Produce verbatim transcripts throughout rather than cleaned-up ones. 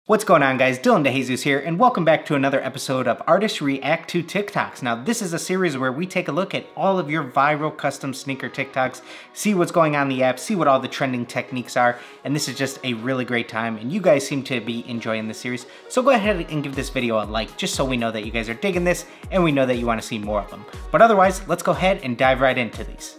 What's going on, guys? Dylan DeJesus here, and welcome back to another episode of Artists React to TikToks. Now, this is a series where we take a look at all of your viral custom sneaker TikToks, see what's going on in the app, see what all the trending techniques are, and this is just a really great time, and you guys seem to be enjoying this series. So go ahead and give this video a like, just so we know that you guys are digging this, and we know that you want to see more of them. But otherwise, let's go ahead and dive right into these.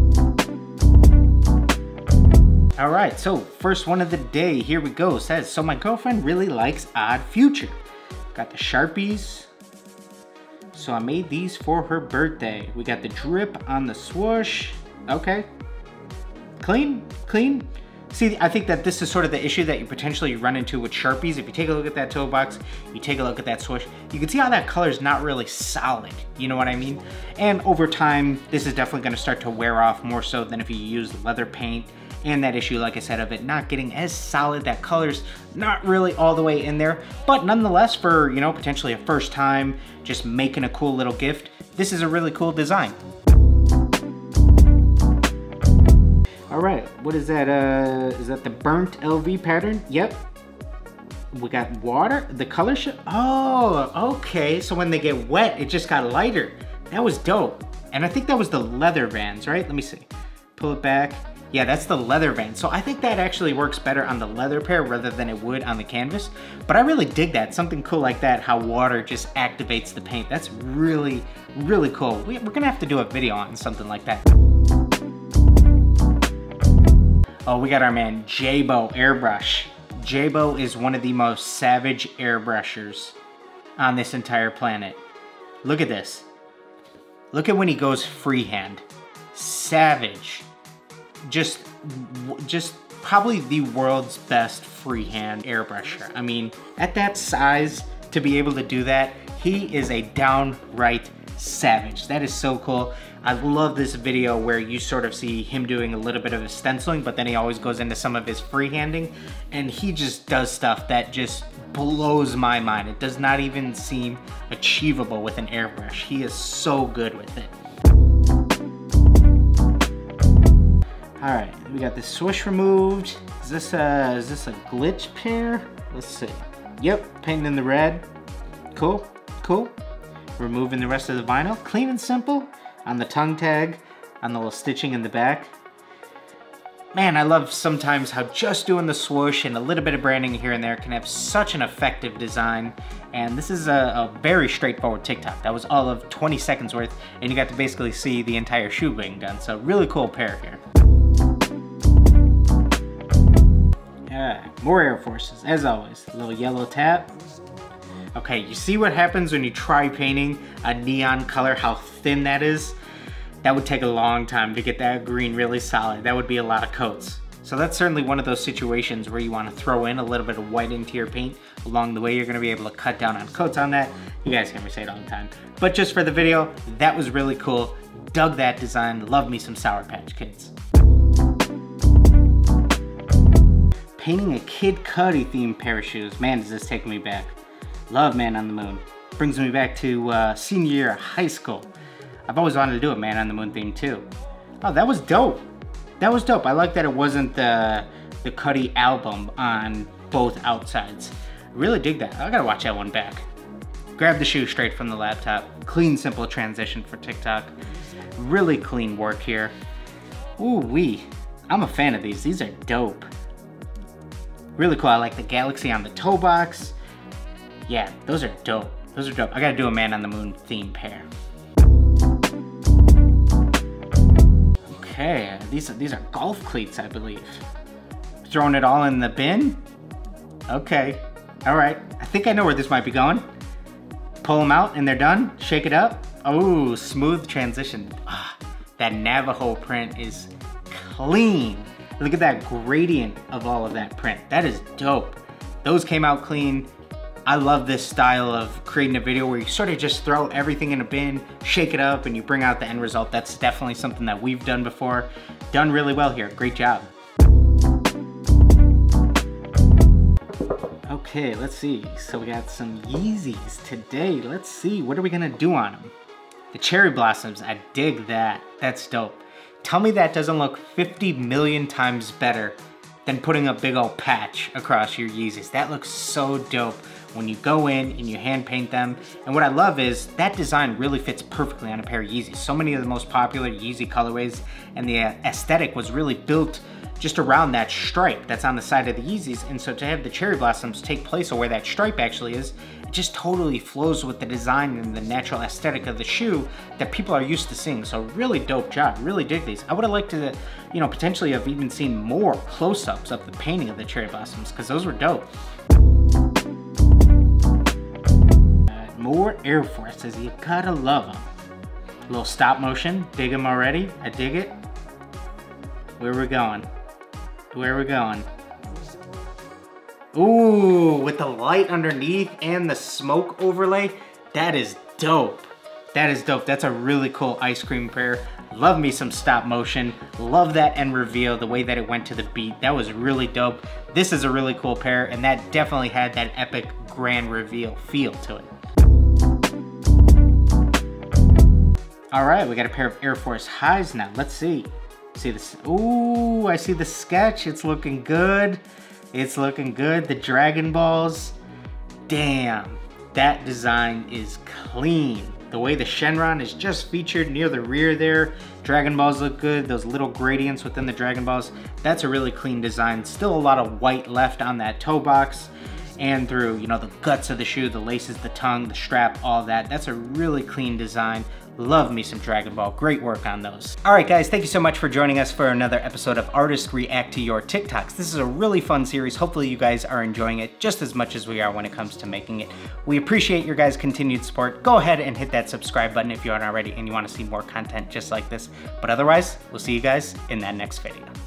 All right, so first one of the day, here we go. It says, so my girlfriend really likes Odd Future. Got the Sharpies. So I made these for her birthday. We got the drip on the swoosh. Okay. Clean, clean. See, I think that this is sort of the issue that you potentially run into with Sharpies. If you take a look at that toe box, you take a look at that swoosh, you can see how that color is not really solid. You know what I mean? And over time, this is definitely gonna start to wear off more so than if you use leather paint. And that issue, like I said, of it not getting as solid, that color's not really all the way in there. But nonetheless, for, you know, potentially a first time, just making a cool little gift, this is a really cool design. All right, what is that? Uh, is that the burnt L V pattern? Yep. We got water, the color sh Oh, okay. So when they get wet, it just got lighter. That was dope. And I think that was the leather Vans, right? Let me see. Pull it back. Yeah, that's the leather Vans. So I think that actually works better on the leather pair rather than it would on the canvas. But I really dig that. Something cool like that, how water just activates the paint. That's really, really cool. We, we're gonna have to do a video on something like that. Oh, we got our man Jabo Airbrush. Jabo is one of the most savage airbrushers on this entire planet. Look at this. Look at when he goes freehand. Savage. Just, just probably the world's best freehand airbrusher. I mean, at that size, to be able to do that, he is a downright savage. That is so cool. I love this video where you sort of see him doing a little bit of his stenciling, but then he always goes into some of his freehanding, and he just does stuff that just blows my mind. It does not even seem achievable with an airbrush. He is so good with it. All right, we got the swoosh removed. Is this a, is this a glitch pair? Let's see. Yep, painting in the red. Cool, cool. Removing the rest of the vinyl. Clean and simple on the tongue tag, on the little stitching in the back. Man, I love sometimes how just doing the swoosh and a little bit of branding here and there can have such an effective design. And this is a, a very straightforward TikTok. That was all of twenty seconds worth, and you got to basically see the entire shoe being done. So really cool pair here. Yeah, more Air Forces, as always. A little yellow tap. Okay, you see what happens when you try painting a neon color, how thin that is? That would take a long time to get that green really solid. That would be a lot of coats. So that's certainly one of those situations where you want to throw in a little bit of white into your paint. Along the way, you're going to be able to cut down on coats on that. You guys hear me say it all the time. But just for the video, that was really cool. Dug that design. Love me some Sour Patch Kids. Painting a Kid Cudi themed pair of shoes. Man, does this take me back. Love Man on the Moon. Brings me back to uh, senior year of high school. I've always wanted to do a Man on the Moon theme too. Oh, that was dope. That was dope. I like that it wasn't the, the Cudi album on both outsides. I really dig that. I gotta watch that one back. Grab the shoe straight from the laptop. Clean, simple transition for TikTok. Really clean work here. Ooh wee. I'm a fan of these. These are dope. Really cool. I like the galaxy on the toe box. Yeah, those are dope. Those are dope. I gotta do a Man on the Moon theme pair. Okay, these are, these are golf cleats, I believe. Throwing it all in the bin? Okay, all right. I think I know where this might be going. Pull them out and they're done. Shake it up. Oh, smooth transition. Ah, that Navajo print is clean. Look at that gradient of all of that print. That is dope. Those came out clean. I love this style of creating a video where you sort of just throw everything in a bin, shake it up, and you bring out the end result. That's definitely something that we've done before. Done really well here. Great job. Okay, let's see. So we got some Yeezys today. Let's see, what are we gonna do on them? The cherry blossoms, I dig that. That's dope. Tell me that doesn't look fifty million times better than putting a big old patch across your Yeezys. That looks so dope when you go in and you hand paint them. And what I love is that design really fits perfectly on a pair of Yeezys. So many of the most popular Yeezy colorways and the aesthetic was really built just around that stripe that's on the side of the Yeezys. And so to have the cherry blossoms take place or where that stripe actually is, it just totally flows with the design and the natural aesthetic of the shoe that people are used to seeing. So really dope job, really dig these. I would have liked to, you know, potentially have even seen more close-ups of the painting of the cherry blossoms because those were dope. Uh, more Air Forces, you gotta love them. A little stop motion, dig them already, I dig it. Where we going? Where we going? Ooh, with the light underneath and the smoke overlay, that is dope. That is dope. That's a really cool ice cream pair. Love me some stop motion. Love that end reveal, the way that it went to the beat. That was really dope. This is a really cool pair, and that definitely had that epic grand reveal feel to it. All right, we got a pair of Air Force Highs now. Let's see. See this? Ooh, I see the sketch. It's looking good. It's looking good. The Dragon Balls. Damn, that design is clean. The way the Shenron is just featured near the rear there. Dragon Balls look good. Those little gradients within the Dragon Balls. That's a really clean design. Still a lot of white left on that toe box and through, you know, the guts of the shoe, the laces, the tongue, the strap, all that. That's a really clean design. Love me some Dragon Ball. Great work on those. All right, guys, thank you so much for joining us for another episode of Artists React to Your TikToks. This is a really fun series. Hopefully you guys are enjoying it just as much as we are when it comes to making it. We appreciate your guys' continued support. Go ahead and hit that subscribe button if you aren't already and you want to see more content just like this. But otherwise, we'll see you guys in that next video.